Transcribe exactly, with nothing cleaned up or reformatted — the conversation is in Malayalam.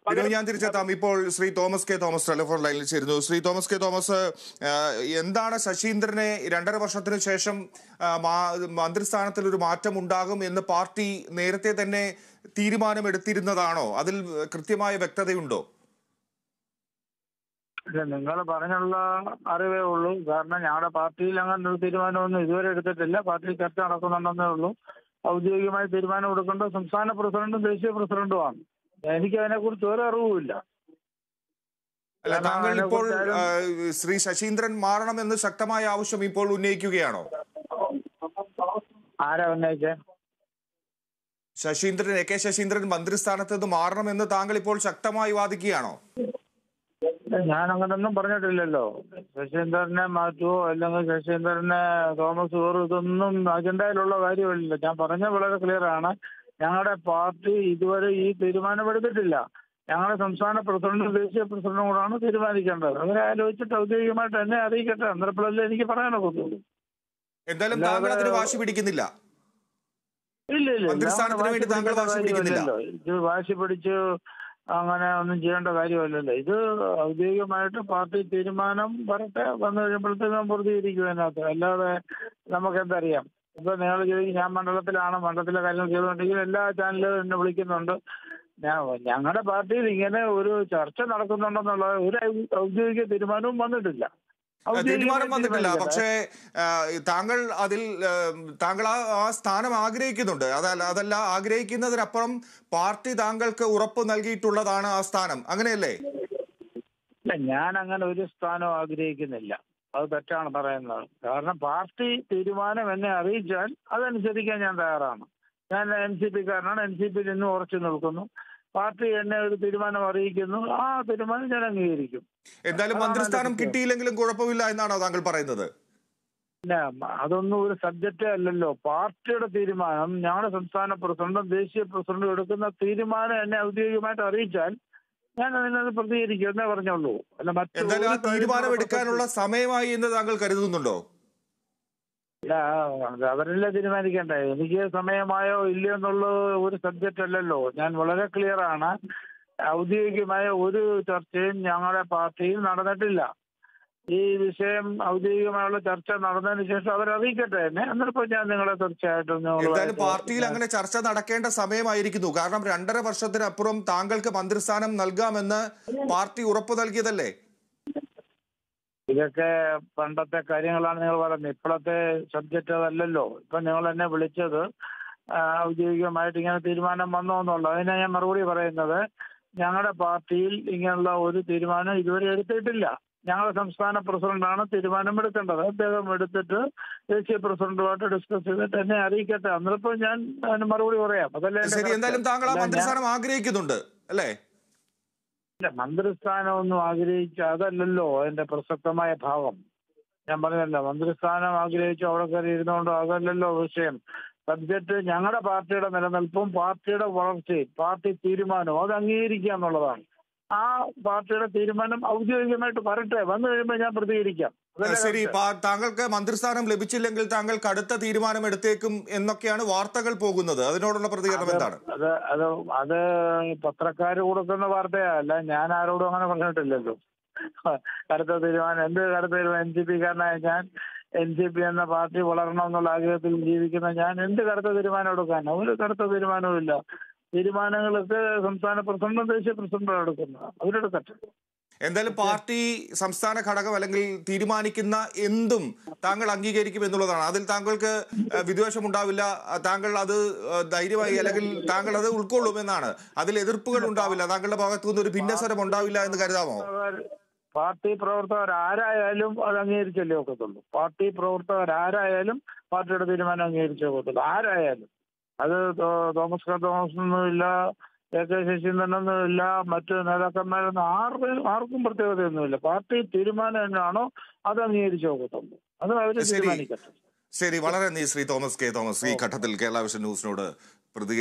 വിനു, ഞാൻ തിരിച്ചെത്താം. ഇപ്പോൾ ശ്രീ തോമസ് കെ തോമസ് ടെലിഫോൺ ലൈനിൽ ചേരുന്നു. ശ്രീ തോമസ് കെ തോമസ്, എന്താണ് ശശീന്ദ്രനെ രണ്ടര വർഷത്തിന് ശേഷം മന്ത്രിസ്ഥാനത്തിൽ ഒരു മാറ്റം ഉണ്ടാകും എന്ന് പാർട്ടി നേരത്തെ തന്നെ തീരുമാനമെടുത്തിരുന്നതാണോ? അതിൽ കൃത്യമായ വ്യക്തതയുണ്ടോ? നിങ്ങൾ പറഞ്ഞുള്ള അറിവേ ഉള്ളൂ. കാരണം ഞങ്ങളുടെ പാർട്ടിയിൽ അങ്ങനെ ഒരു തീരുമാനമൊന്നും ഇതുവരെ എടുത്തിട്ടില്ല. പാർട്ടിയിൽ ചർച്ച നടക്കുന്നുണ്ടെന്നേ ഉള്ളൂ. ഔദ്യോഗികമായി തീരുമാനം എടുക്കേണ്ടത് സംസ്ഥാന പ്രസിഡന്റും ദേശീയ പ്രസിഡന്റുമാണ്. എനിക്ക് അതിനെക്കുറിച്ച് ഒരു അറിവുമില്ല. അല്ല, താങ്കൾ ഇപ്പോൾ ശ്രീ ശശീന്ദ്രൻ മാറണമെന്ന് ശക്തമായ ആവശ്യം ഇപ്പോൾ ഉന്നയിക്കുകയാണോ? ആരാ ഉന്നയിച്ചേ? ശശീന്ദ്രൻ, എ കെ ശശീന്ദ്രൻ മന്ത്രിസ്ഥാനത്ത് നിന്ന് മാറണമെന്ന് താങ്കൾ ഇപ്പോൾ ശക്തമായി വാദിക്കുകയാണോ? ഞാൻ അങ്ങനൊന്നും പറഞ്ഞിട്ടില്ലല്ലോ. ശശീന്ദ്രനെ മാറ്റുവോ അല്ലെങ്കിൽ ശശീന്ദ്രനെ തോമസ് കയറും, ഇതൊന്നും അജണ്ടയിലുള്ള കാര്യമല്ല. ഞാൻ പറഞ്ഞ വളരെ ക്ലിയർ ആണ്. ഞങ്ങളുടെ പാർട്ടി ഇതുവരെ ഈ തീരുമാനമെടുത്തിട്ടില്ല. ഞങ്ങളുടെ സംസ്ഥാന പ്രസിഡന്റും ദേശീയ പ്രസിഡന്റും കൂടാണ് തീരുമാനിക്കേണ്ടത്. അവരെ ആലോചിച്ചിട്ട് ഔദ്യോഗികമായിട്ട് എന്നെ അറിയിക്കട്ടെ. അന്നേരപ്പോഴല്ലേ എനിക്ക് പറയാനൊക്കെ. എന്തായാലും താങ്കൾ അതിന് വാശി പിടിക്കുന്നില്ല. ഇല്ല ഇല്ല ഇത് വാശി പിടിച്ച് അങ്ങനെ ഒന്നും ചെയ്യേണ്ട കാര്യമല്ലല്ലോ. ഇത് ഔദ്യോഗികമായിട്ട് പാർട്ടി തീരുമാനം വരട്ടെ. വന്നു കഴിയുമ്പോഴത്തേക്കും പ്രതികരിക്കും അതിനകത്ത്. അല്ലാതെ നമുക്ക് എന്തറിയാം. ഇപ്പൊ നിങ്ങൾ ചോദിക്കും ഞാൻ മണ്ഡലത്തിലാണ്, മണ്ഡലത്തിലെ കാര്യങ്ങൾ ചെയ്തുകൊണ്ടെങ്കിൽ എല്ലാ ചാനലുകളും എന്നെ വിളിക്കുന്നുണ്ട്. ഞങ്ങളുടെ പാർട്ടിയിൽ ഇങ്ങനെ ഒരു ചർച്ച നടക്കുന്നുണ്ടെന്നുള്ള ഒരു ഔദ്യോഗിക തീരുമാനവും വന്നിട്ടില്ല. തീരുമാനം വന്നിട്ടില്ല. പക്ഷേ താങ്കൾ അതിൽ താങ്കൾ ആ സ്ഥാനം ആഗ്രഹിക്കുന്നുണ്ട്. അതല്ല അതല്ല ആഗ്രഹിക്കുന്നതിനപ്പുറം പാർട്ടി താങ്കൾക്ക് ഉറപ്പ് നൽകിയിട്ടുള്ളതാണ് ആ സ്ഥാനം, അങ്ങനെയല്ലേ? ഞാൻ അങ്ങനെ ഒരു സ്ഥാനം ആഗ്രഹിക്കുന്നില്ല. അത് തെറ്റാണ് പറയുന്നത്. കാരണം പാർട്ടി തീരുമാനം എന്നെ അറിയിച്ചാൽ അതനുസരിക്കാൻ ഞാൻ തയ്യാറാണ്. ഞാൻ എൻ സി പി കാരനാണ്. എൻ സി പിയിൽ ഇന്നും ഉറച്ചു നിൽക്കുന്നു. പാർട്ടി എന്നെ ഒരു തീരുമാനം അറിയിക്കുന്നു, ആ തീരുമാനം ഞാൻ അംഗീകരിക്കും. എന്തായാലും മന്ത്രിസ്ഥാനം കിട്ടിയില്ലെങ്കിലും കുഴപ്പമില്ല എന്നാണോ താങ്കൾ പറയുന്നത്? അതൊന്നും ഒരു സബ്ജക്റ്റേ അല്ലല്ലോ. പാർട്ടിയുടെ തീരുമാനം, ഞങ്ങളുടെ സംസ്ഥാന പ്രസിഡന്റും ദേശീയ പ്രസിഡന്റും എടുക്കുന്ന തീരുമാനം എന്നെ ഔദ്യോഗികമായിട്ട് അറിയിച്ചാൽ ഞാൻ അതിനത് പ്രതികരിക്കും എന്നേ പറഞ്ഞുള്ളൂ. അല്ല, എന്തായാലും ആ തീരുമാനം എടുക്കാനുള്ള സമയമായി എന്ന് താങ്കൾ കരുതുന്നുണ്ടോ? അല്ല, അവരല്ലേ തീരുമാനിക്കണ്ടേ. എനിക്ക് സമയമായോ ഇല്ലയോ എന്നുള്ള ഒരു സബ്ജക്റ്റ് അല്ലല്ലോ. ഞാൻ വളരെ ക്ലിയർ ആണ്. ഔദ്യോഗികമായ ഒരു ചർച്ചയും ഞങ്ങളുടെ പാർട്ടിയിൽ നടന്നിട്ടില്ല. ഈ വിഷയം ഔദ്യോഗികമായുള്ള ചർച്ച നടന്നതിന് ശേഷം അവരറിയിക്കട്ടെ എന്നെ. എന്നിട്ടിപ്പോ ഞാൻ നിങ്ങളെ തീർച്ചയായിട്ടും എന്തായാലും പാർട്ടിയിൽ അങ്ങനെ ചർച്ച നടക്കേണ്ട സമയമായിരിക്കുന്നു. കാരണം രണ്ടര വർഷത്തിനപ്പുറം താങ്കൾക്ക് മന്ത്രിസ്ഥാനം നൽകാമെന്ന് പാർട്ടി ഉറപ്പ് നൽകിയതല്ലേ? ഇതൊക്കെ പണ്ടത്തെ കാര്യങ്ങളാണ് നിങ്ങൾ പറയുന്നത്. ഇപ്പോഴത്തെ സബ്ജക്റ്റ് അതല്ലല്ലോ. ഇപ്പൊ നിങ്ങൾ എന്നെ വിളിച്ചത് ഔദ്യോഗികമായിട്ട് ഇങ്ങനെ തീരുമാനം വന്നോ എന്നുള്ളത്. അതിനെ ഞാൻ മറുപടി പറയുന്നത്, ഞങ്ങളുടെ പാർട്ടിയിൽ ഇങ്ങനെയുള്ള ഒരു തീരുമാനം ഇതുവരെ എടുത്തിട്ടില്ല. ഞങ്ങളുടെ സംസ്ഥാന പ്രസിഡന്റാണ് തീരുമാനം എടുക്കേണ്ടത്. അദ്ദേഹം എടുത്തിട്ട് ദേശീയ പ്രസിഡന്റുമായിട്ട് ഡിസ്കസ് ചെയ്തിട്ട് എന്നെ അറിയിക്കട്ടെ. അന്നിപ്പോ ഞാൻ അതിന് മറുപടി പറയാം. അതല്ലേ എന്തായാലും താങ്കൾ ആ മന്ത്രിസ്ഥാനം ആഗ്രഹിക്കുന്നുണ്ട് അല്ലേ? ഇല്ല, മന്ത്രിസ്ഥാനം ഒന്നും ആഗ്രഹിച്ച അതല്ലല്ലോ അതിന്റെ പ്രസക്തമായ ഭാവം. ഞാൻ പറഞ്ഞല്ലോ, മന്ത്രിസ്ഥാനം ആഗ്രഹിച്ചു അവിടെ കയറി ഇരുന്നുകൊണ്ടോ അതല്ലല്ലോ വിഷയം. സബ്ജക്റ്റ് ഞങ്ങളുടെ പാർട്ടിയുടെ നിലനിൽപ്പും പാർട്ടിയുടെ വളർച്ചയും പാർട്ടി തീരുമാനവും അത് അംഗീകരിക്കുക എന്നുള്ളതാണ്. ആ പാർട്ടിയുടെ തീരുമാനം ഔദ്യോഗികമായിട്ട് വരട്ടെ. വന്നു കഴിയുമ്പോൾ ഞാൻ പ്രതികരിക്കാം. ശരി, താങ്കൾക്ക് മന്ത്രിസ്ഥാനം ലഭിച്ചില്ലെങ്കിൽ താങ്കൾ കടുത്ത തീരുമാനം എടുത്തേക്കും എന്നൊക്കെയാണ് വാർത്തകൾ പോകുന്നത്. അതിനോടുള്ള പ്രതികരണം എന്താണ്? അത് അത് അത് പത്രക്കാര് കൊടുക്കുന്ന വാർത്തയല്ല. ഞാൻ ആരോടും അങ്ങനെ പറഞ്ഞിട്ടില്ലല്ലോ. കടുത്ത തീരുമാനം എന്ത് കടുത്ത തീരുമാനം? എൻ സി പി കാരനായ ഞാൻ, എൻ സി പി എന്ന പാർട്ടി വളരണം എന്നുള്ള ആഗ്രഹത്തിൽ ജീവിക്കുന്ന ഞാൻ എന്ത് കടുത്ത തീരുമാനം എടുക്കാൻ? ഒരു കടുത്ത തീരുമാനവും ഇല്ല. തീരുമാനങ്ങളൊക്കെ സംസ്ഥാന പ്രസിഡന്റും ദേശീയ പ്രസിഡന്റും എടുക്കുന്നത്. അവരെടുക്കട്ടെ. എന്തായാലും പാർട്ടി സംസ്ഥാന ഘടകം അല്ലെങ്കിൽ തീരുമാനിക്കുന്ന എന്തും താങ്കൾ അംഗീകരിക്കും എന്നുള്ളതാണ്. അതിൽ താങ്കൾക്ക് വിദ്വേഷം ഉണ്ടാവില്ല. താങ്കൾ അത് ധൈര്യമായി അല്ലെങ്കിൽ താങ്കൾ അത് ഉൾക്കൊള്ളുമെന്നാണ്. അതിൽ എതിർപ്പുകൾ ഉണ്ടാവില്ല. താങ്കളുടെ ഭാഗത്തു നിന്ന് ഒരു ഭിന്നസ്വരം ഉണ്ടാവില്ല എന്ന് കരുതാമോ? പാർട്ടി പ്രവർത്തകർ ആരായാലും അത് അംഗീകരിച്ചല്ലേ ഒക്കത്തുള്ളൂ. പാർട്ടി പ്രവർത്തകർ ആരായാലും പാർട്ടിയുടെ തീരുമാനം അംഗീകരിച്ചേ ഒക്കത്തുള്ളൂ. ആരായാലും അത് തോമസ് കെ തോമസ് ഒന്നും ഇല്ല, എ കെ ശശീന്ദ്രനൊന്നും ഇല്ല, മറ്റു നേതാക്കന്മാരൊന്നും ആർക്കും ആർക്കും പ്രത്യേകതയൊന്നുമില്ല. പാർട്ടി തീരുമാനം എന്നാണോ അത് അംഗീകരിച്ചു നോക്കത്തുള്ളൂ. അത് അവർ തീരുമാനിക്കട്ടെ. ശരി, വളരെ നന്ദി ശ്രീ തോമസ് കെ തോമസ് ഈ ഘട്ടത്തിൽ കേരള വിഷൻ ന്യൂസിനോട് പ്രതി